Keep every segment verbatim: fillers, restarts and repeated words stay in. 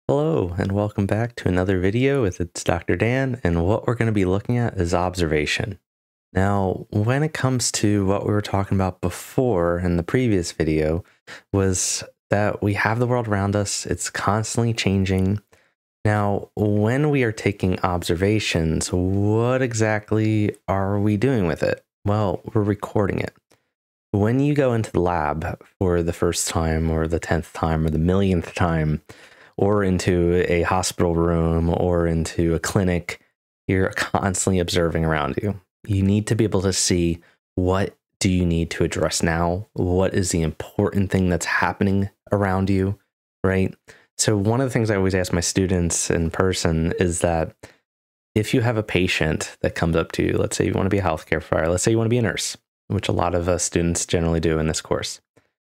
Hello and welcome back to another video with ItsDrDan, and what we're going to be looking at is observation. Now, when it comes to what we were talking about before in the previous video, was that we have the world around us, it's constantly changing. Now, when we are taking observations, what exactly are we doing with it? Well, we're recording it. When you go into the lab for the first time or the tenth time or the millionth time, or into a hospital room or into a clinic, you're constantly observing around you. You need to be able to see, what do you need to address now? What is the important thing that's happening around you, right? So one of the things I always ask my students in person is that if you have a patient that comes up to you, let's say you want to be a healthcare provider, let's say you want to be a nurse, which a lot of us students generally do in this course.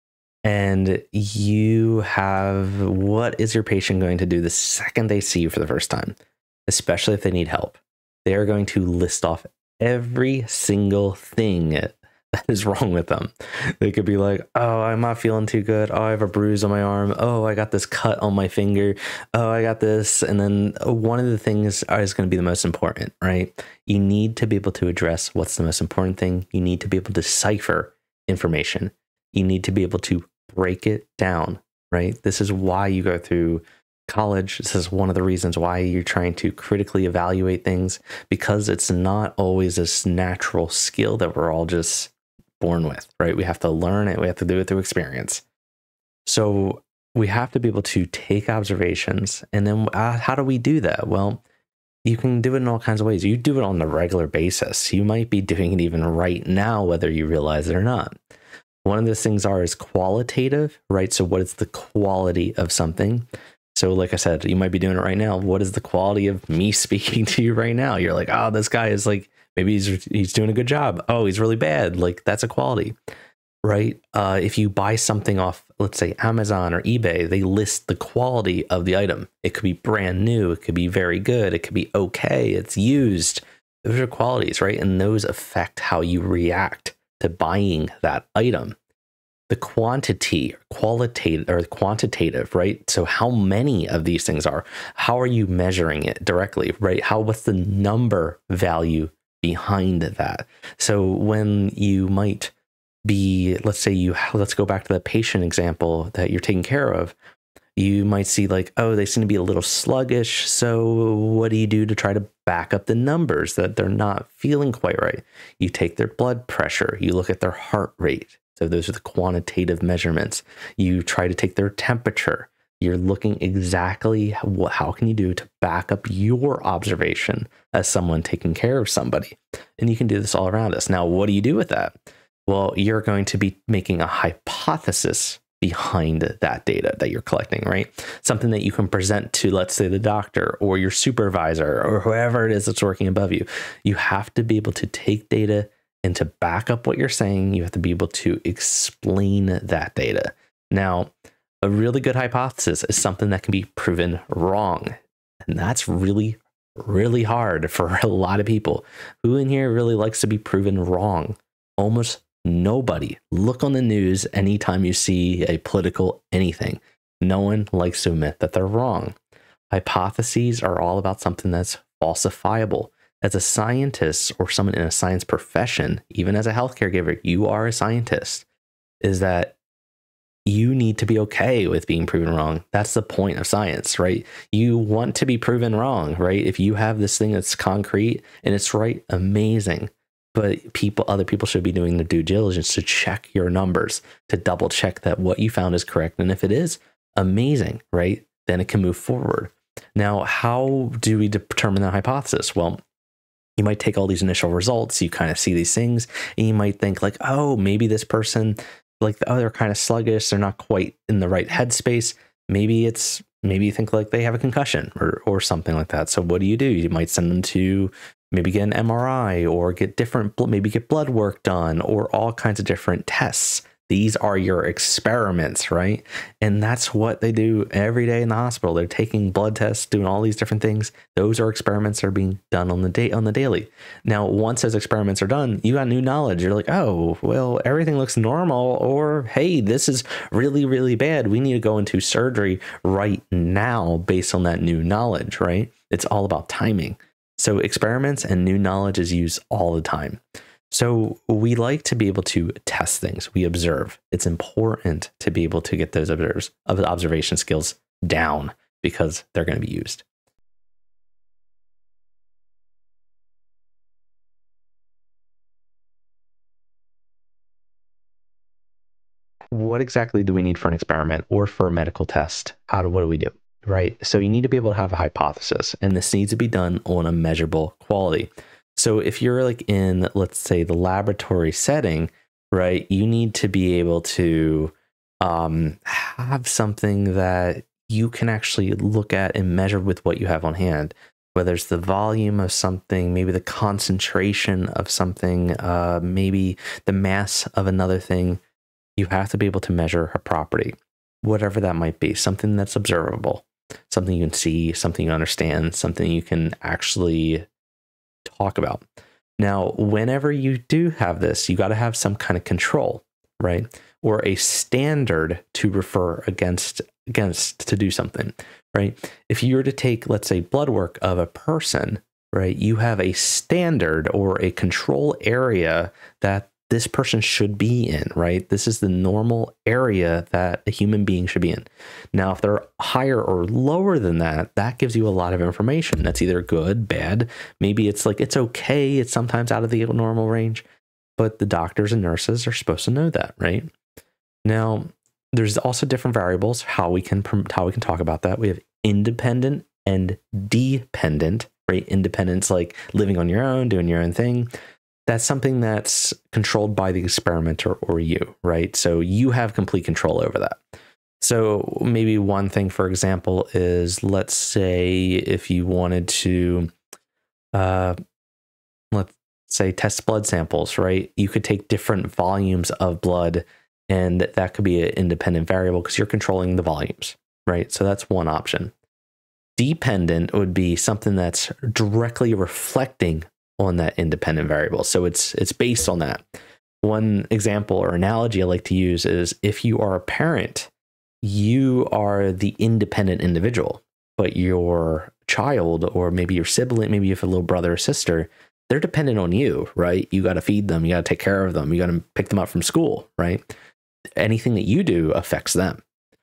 And you have, what is your patient going to do the second they see you for the first time? Especially if they need help. They are going to list off every single thing that is wrong with them. They could be like, oh, I'm not feeling too good. Oh, I have a bruise on my arm. Oh, I got this cut on my finger. Oh, I got this. And then one of the things is going to be the most important, right? You need to be able to address what's the most important thing. You need to be able to decipher information. You need to be able to break it down, right? This is why you go through college. This is one of the reasons why you're trying to critically evaluate things, because it's not always this natural skill that we're all just born with, right? We have to learn it. We have to do it through experience. So we have to be able to take observations. And then uh, how do we do that? Well, you can do it in all kinds of ways. You do it on a regular basis. You might be doing it even right now, whether you realize it or not. One of those things are is qualitative, right? So what is the quality of something? So like I said, you might be doing it right now. What is the quality of me speaking to you right now? You're like, oh, this guy is like, maybe he's, he's doing a good job. Oh, he's really bad. Like, that's a quality, right? Uh, if you buy something off, let's say Amazon or eBay, they list the quality of the item. It could be brand new. It could be very good. It could be okay. It's used. Those are qualities, right? And those affect how you react to buying that item. The quantity, qualitative or quantitative, right? So how many of these things are, how are you measuring it directly, right? How, what's the number value behind that? So when you might be, let's say you, let's go back to the patient example that you're taking care of. You might see like, oh, they seem to be a little sluggish. So what do you do to try to back up the numbers that they're not feeling quite right? You take their blood pressure. You look at their heart rate. So those are the quantitative measurements. You try to take their temperature. You're looking exactly what, how can you do to back up your observation as someone taking care of somebody. And you can do this all around us. Now, what do you do with that? Well, you're going to be making a hypothesis behind that data that you're collecting, right? Something that you can present to, let's say, the doctor or your supervisor or whoever it is that's working above you. You have to be able to take data, and to back up what you're saying, you have to be able to explain that data. Now, a really good hypothesis is something that can be proven wrong. And that's really, really hard for a lot of people. Who in here really likes to be proven wrong? Almost nobody. Look on the news anytime you see a political anything. No one likes to admit that they're wrong. Hypotheses are all about something that's falsifiable. As a scientist or someone in a science profession, even as a healthcare giver, you are a scientist, is that you need to be okay with being proven wrong. That's the point of science, right? You want to be proven wrong, right? If you have this thing that's concrete and it's right, amazing. But people, other people should be doing the due diligence to check your numbers, to double check that what you found is correct. And if it is, amazing, right? Then it can move forward. Now, how do we determine the hypothesis? Well, you might take all these initial results, you kind of see these things, and you might think like, oh, maybe this person, like, oh, they're kind of sluggish, they're not quite in the right headspace. Maybe it's, maybe you think like they have a concussion or, or something like that. So what do you do? You might send them to maybe get an M R I or get different, maybe get blood work done or all kinds of different tests These are your experiments, right? And that's what they do every day in the hospital. They're taking blood tests, doing all these different things. Those are experiments that are being done on the day on the daily. Now, once those experiments are done, you got new knowledge. You're like, oh, well, everything looks normal, or hey, this is really, really bad. We need to go into surgery right now based on that new knowledge, right? It's all about timing. So experiments and new knowledge is used all the time. So we like to be able to test things. We observe. It's important to be able to get those observes, observation skills down because they're going to be used. What exactly do we need for an experiment or for a medical test? How do, what do we do? Right? So you need to be able to have a hypothesis, and this needs to be done on a measurable quality. So if you're like in, let's say, the laboratory setting, right, you need to be able to um, have something that you can actually look at and measure with what you have on hand, whether it's the volume of something, maybe the concentration of something, uh, maybe the mass of another thing. You have to be able to measure a property, whatever that might be, something that's observable, something you can see, something you understand, something you can actually talk about. Now, whenever you do have this, you got to have some kind of control, right? Or a standard to refer against against to do something, right? If you were to take, let's say, blood work of a person, right, you have a standard or a control area that this person should be in, right? This is the normal area that a human being should be in. Now, if they're higher or lower than that, that gives you a lot of information. That's either good, bad. Maybe it's like, it's okay. It's sometimes out of the normal range, but the doctors and nurses are supposed to know that, right? Now, there's also different variables, how we can, how we can talk about that. We have independent and dependent, right? Independence, like living on your own, doing your own thing. That's something that's controlled by the experimenter or you, right? So you have complete control over that. So maybe one thing, for example, is let's say if you wanted to, uh, let's say test blood samples, right? You could take different volumes of blood, and that could be an independent variable because you're controlling the volumes, right? So that's one option. Dependent would be something that's directly reflecting on that independent variable. So it's it's based on that. One example or analogy I like to use is if you are a parent, you are the independent individual, but your child or maybe your sibling, maybe you have a little brother or sister, they're dependent on you, right? You got to feed them, you got to take care of them, you got to pick them up from school, right? Anything that you do affects them.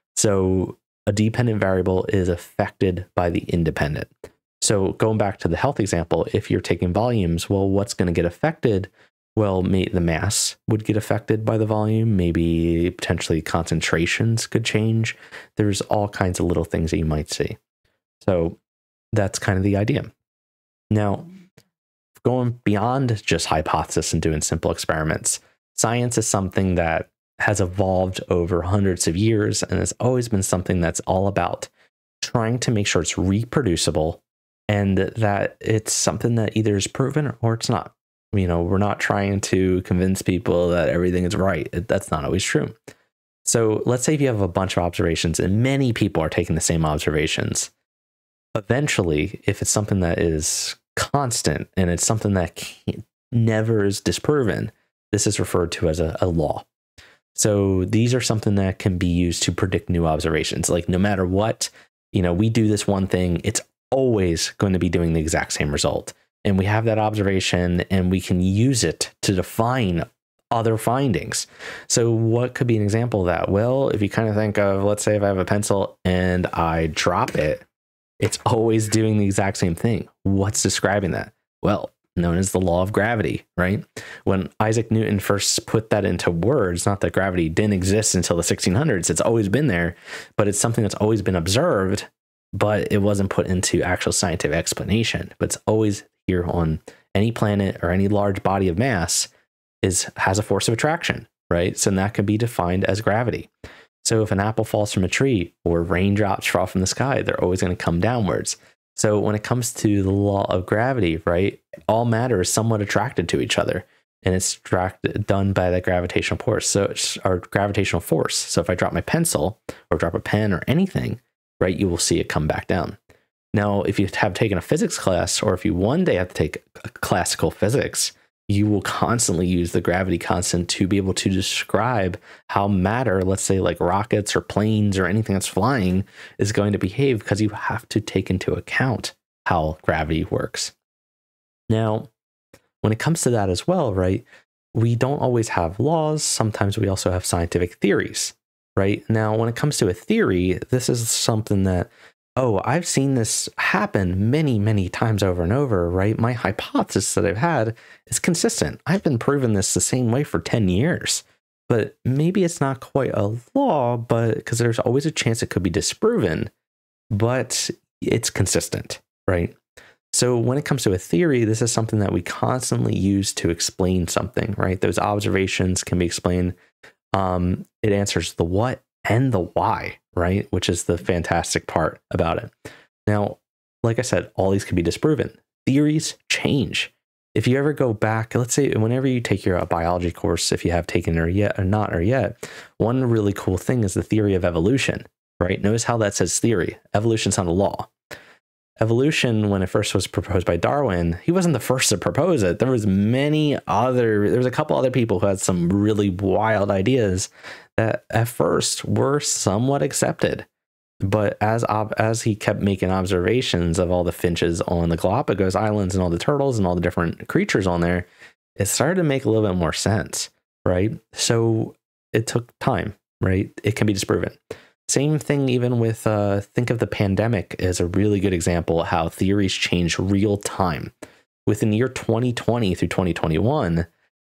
So a dependent variable is affected by the independent. So going back to the health example, if you're taking volumes, well, what's going to get affected? Well, may, the mass would get affected by the volume. Maybe potentially concentrations could change. There's all kinds of little things that you might see. So that's kind of the idea. Now, going beyond just hypothesis and doing simple experiments, science is something that has evolved over hundreds of years, and it's always been something that's all about trying to make sure it's reproducible and that it's something that either is proven or it's not. You know, we're not trying to convince people that everything is right. That's not always true. So let's say if you have a bunch of observations and many people are taking the same observations, eventually, if it's something that is constant and it's something that can't, never is disproven, this is referred to as a, a law. So these are something that can be used to predict new observations. Like no matter what, you know, we do this one thing, it's always going to be doing the exact same result. And we have that observation and we can use it to define other findings. So what could be an example of that? Well, if you kind of think of, let's say if I have a pencil and I drop it, it's always doing the exact same thing. What's describing that? Well, known as the law of gravity, right? When Isaac Newton first put that into words, not that gravity didn't exist until the sixteen hundreds, it's always been there, but it's something that's always been observed, but it wasn't put into actual scientific explanation. But it's always here on any planet or any large body of mass is has a force of attraction, right? So that could be defined as gravity. So if an apple falls from a tree or raindrops fall from the sky, they're always going to come downwards. So when it comes to the law of gravity, right, all matter is somewhat attracted to each other. and it's tracked, done by the gravitational force. So it's our gravitational force. So if I drop my pencil or drop a pen or anything, right, you will see it come back down. Now, if you have taken a physics class, or if you one day have to take classical physics, you will constantly use the gravity constant to be able to describe how matter, let's say like rockets or planes or anything that's flying, is going to behave, because you have to take into account how gravity works. Now, when it comes to that as well, right, we don't always have laws. Sometimes we also have scientific theories, right? Now, when it comes to a theory, this is something that, oh, I've seen this happen many, many times over and over, right? My hypothesis that I've had is consistent. I've been proving this the same way for ten years, but maybe it's not quite a law, but because there's always a chance it could be disproven, but it's consistent, right? So when it comes to a theory, this is something that we constantly use to explain something, right? Those observations can be explained. Um, it answers the what and the why, right? Which is the fantastic part about it. Now, like I said, all these can be disproven. Theories change. If you ever go back, let's say whenever you take your biology course, if you have taken it or yet or not or yet, one really cool thing is the theory of evolution, right? Notice how that says theory. Evolution's not a law. Evolution, when it first was proposed by Darwin, he wasn't the first to propose it. There was many other, there was a couple other people who had some really wild ideas that at first were somewhat accepted. But as as he kept making observations of all the finches on the Galapagos Islands and all the turtles and all the different creatures on there, it started to make a little bit more sense, right? So it took time, right? It can be disproven. Same thing even with, uh, think of the pandemic as a really good example of how theories change real time. Within the year twenty twenty through twenty twenty-one,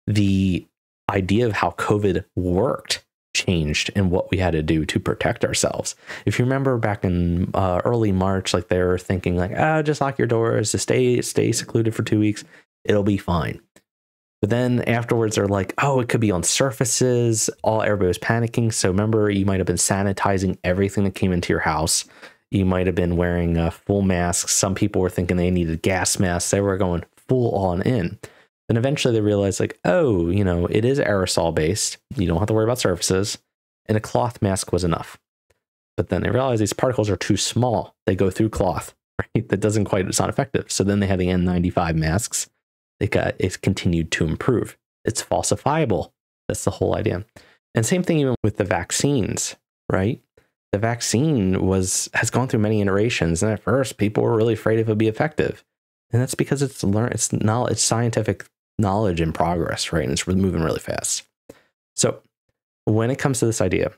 the idea of how COVID worked changed and what we had to do to protect ourselves. If you remember back in uh, early March, like they were thinking like, ah, just lock your doors, just stay, stay secluded for two weeks. It'll be fine. But then afterwards, they're like, oh, it could be on surfaces. All everybody was panicking. So remember, you might have been sanitizing everything that came into your house. You might have been wearing uh, full masks. Some people were thinking they needed gas masks. They were going full on in. Then eventually they realized like, oh, you know, it is aerosol based. You don't have to worry about surfaces. And a cloth mask was enough. But then they realized these particles are too small. They go through cloth, right? That doesn't quite, it's not effective. So then they had the N ninety-five masks. It got, it's continued to improve. It's falsifiable. That's the whole idea. And same thing even with the vaccines, right? The vaccine was has gone through many iterations, and at first people were really afraid if it would be effective, and that's because it's learn it's knowledge, it's scientific knowledge in progress, right? And it's moving really fast. So when it comes to this idea,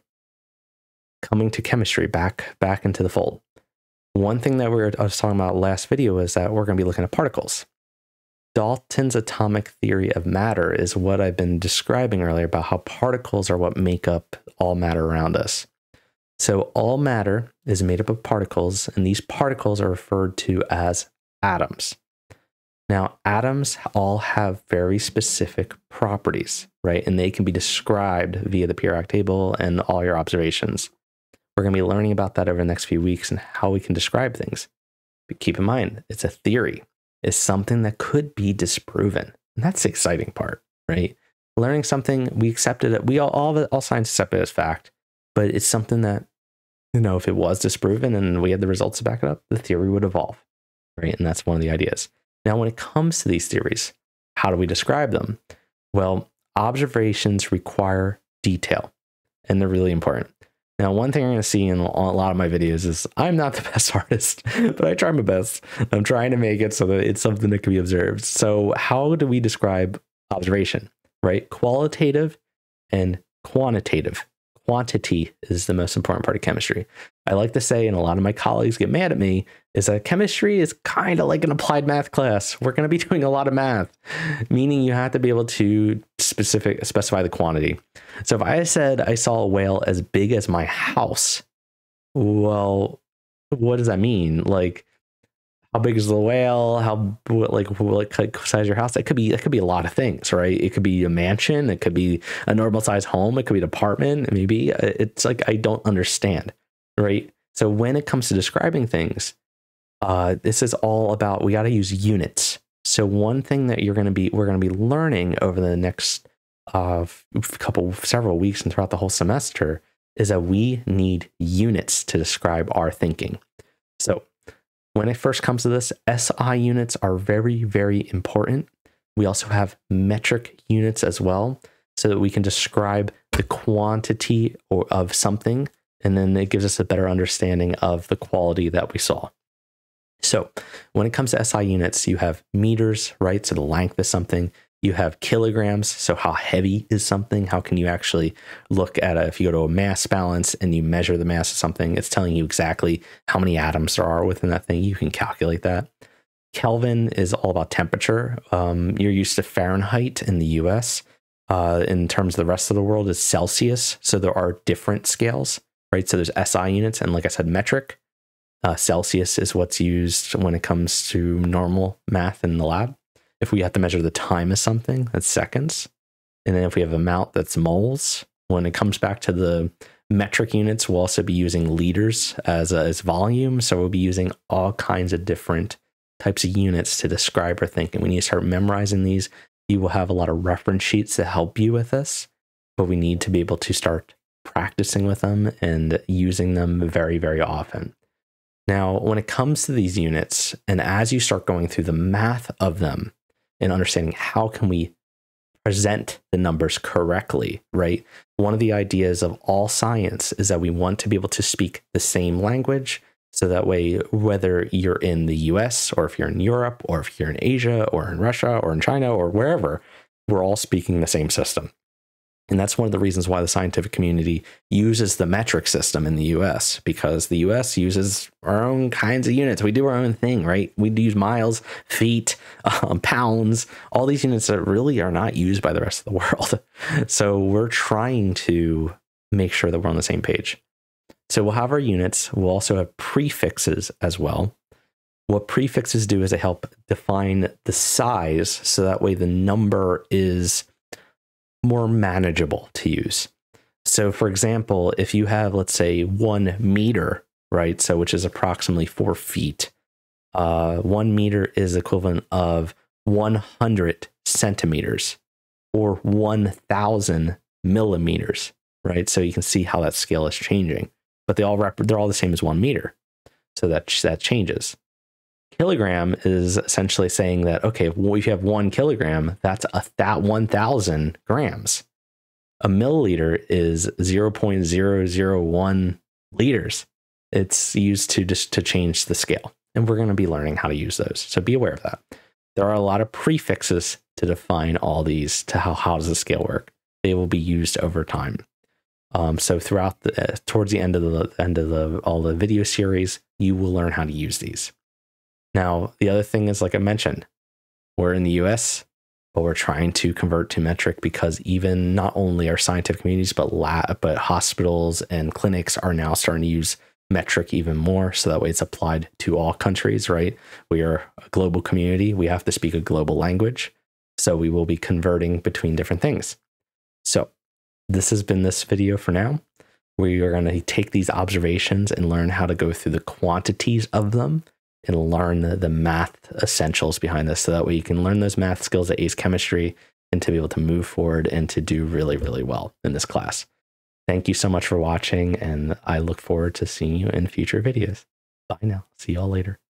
coming to chemistry, back back into the fold, one thing that we were I was talking about last video is that we're going to be looking at particles. Dalton's atomic theory of matter is what I've been describing earlier about how particles are what make up all matter around us. So all matter is made up of particles, and these particles are referred to as atoms. Now, atoms all have very specific properties, right? And they can be described via the periodic table and all your observations. We're going to be learning about that over the next few weeks and how we can describe things. But keep in mind, it's a theory. Is something that could be disproven. And that's the exciting part, right? Learning something, we accepted it. We all, all, all science accept it as fact, but it's something that, you know, if it was disproven and we had the results to back it up, the theory would evolve, right? And that's one of the ideas. Now, when it comes to these theories, how do we describe them? Well, observations require detail, and they're really important. Now, one thing you're going to see in a lot of my videos is I'm not the best artist, but I try my best. I'm trying to make it so that it's something that can be observed. So how do we describe observation, right? Qualitative and quantitative. Quantity is the most important part of chemistry. I like to say, and a lot of my colleagues get mad at me, is that chemistry is kind of like an applied math class. We're going to be doing a lot of math, meaning you have to be able to specific specify the quantity. So if I said I saw a whale as big as my house, well, what does that mean? Like, how big is the whale? How what, like what size is your house? It could be it could be a lot of things, right? It could be a mansion. It could be a normal size home. It could be an apartment. Maybe it's like I don't understand, right? So when it comes to describing things, uh, this is all about we got to use units, So one thing that you're going to be, we're going to be learning over the next uh, couple, several weeks and throughout the whole semester is that we need units to describe our thinking. So when it first comes to this, S I units are very, very important. We also have metric units as well, so that we can describe the quantity or of something, and then it gives us a better understanding of the quality that we saw. So when it comes to S I units, you have meters, right? So the length of something. You have kilograms. So how heavy is something? How can you actually look at a, if you go to a mass balance and you measure the mass of something, it's telling you exactly how many atoms there are within that thing. You can calculate that. Kelvin is all about temperature. Um, you're used to Fahrenheit in the U S. Uh, in terms of the rest of the world is Celsius. So there are different scales, right? So there's S I units. And like I said, metric. Uh, Celsius is what's used when it comes to normal math in the lab. If we have to measure the time of something, that's seconds. And then if we have amount, that's moles. When it comes back to the metric units, we'll also be using liters as, a, as volume. So we'll be using all kinds of different types of units to describe our thinking. When you start memorizing these, you will have a lot of reference sheets to help you with this, but we need to be able to start practicing with them and using them very, very often. Now, when it comes to these units, and as you start going through the math of them and understanding how can we present the numbers correctly, right? One of the ideas of all science is that we want to be able to speak the same language. So that way, whether you're in the U S or if you're in Europe or if you're in Asia or in Russia or in China or wherever, we're all speaking the same system. And that's one of the reasons why the scientific community uses the metric system in the U S, because the U S uses our own kinds of units. We do our own thing, right? We use miles, feet, um, pounds, all these units that really are not used by the rest of the world. So we're trying to make sure that we're on the same page. So we'll have our units. We'll also have prefixes as well. What prefixes do is they help define the size, so that way the number is more manageable to use. So for example, if you have, let's say, one meter, right? So which is approximately four feet. Uh, one meter is equivalent of one hundred centimeters or one thousand millimeters, right? So you can see how that scale is changing, but they all rep they're all the same as one meter. So that, that changes. Kilogram is essentially saying that, okay, well, if you have one kilogram, that's a that one thousand grams. A milliliter is zero point zero zero one liters. It's used to just to change the scale. And we're going to be learning how to use those. So be aware of that. There are a lot of prefixes to define all these, to how, how does the scale work. They will be used over time. Um, so throughout the, uh, towards the end of the end of the all the video series, you will learn how to use these. Now, the other thing is, like I mentioned, we're in the U S, but we're trying to convert to metric, because even not only our scientific communities, but lab, but hospitals and clinics are now starting to use metric even more. So that way it's applied to all countries, right? We are a global community. We have to speak a global language. So we will be converting between different things. So this has been this video for now. We are going to take these observations and learn how to go through the quantities of them and learn the, the math essentials behind this, so that way you can learn those math skills at Ace Chemistry and to be able to move forward and to do really, really well in this class. Thank you so much for watching, and I look forward to seeing you in future videos. Bye now. See y'all later.